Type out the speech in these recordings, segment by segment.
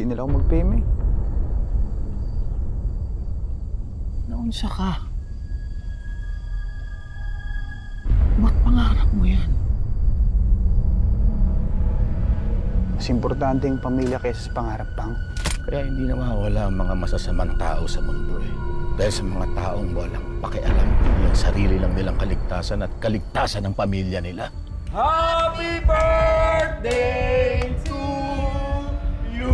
nila ako mag-payment. Naunsa ka? Ba't pangarap mo yan? Mas importante yung pamilya kaysa sa pangarap, Pang. Kaya hindi nawawala ang mga masasamang tao sa mundo eh. Dahil sa mga taong walang pakialam yung sarili lang nilang kaligtasan at kaligtasan ng pamilya nila. Happy birthday to you!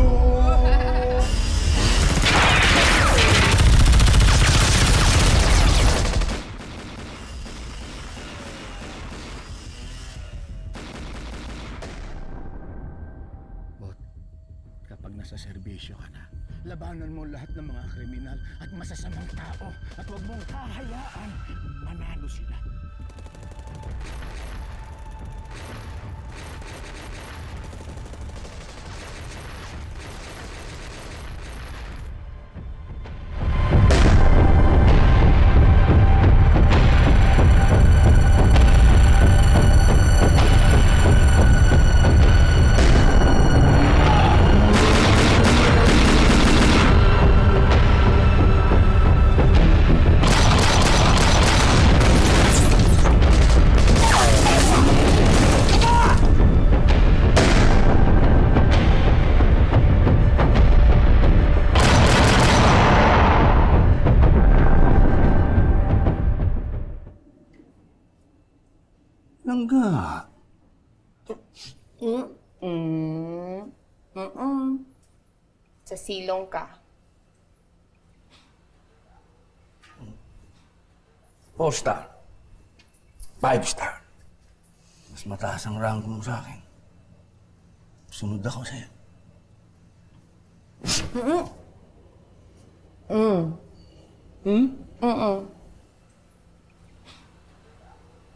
Bot, kapag nasa serbisyo ka na, labanan mo lahat ng mga kriminal at masasamang tao at huwag mong hahayaan manalo sila. Langga. Sa silong ka. Four-star. 5-star. Mas mataas ang rank mo sa akin. Sunod ako sa'yo.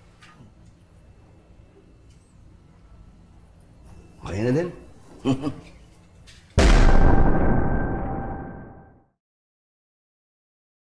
Okay na din.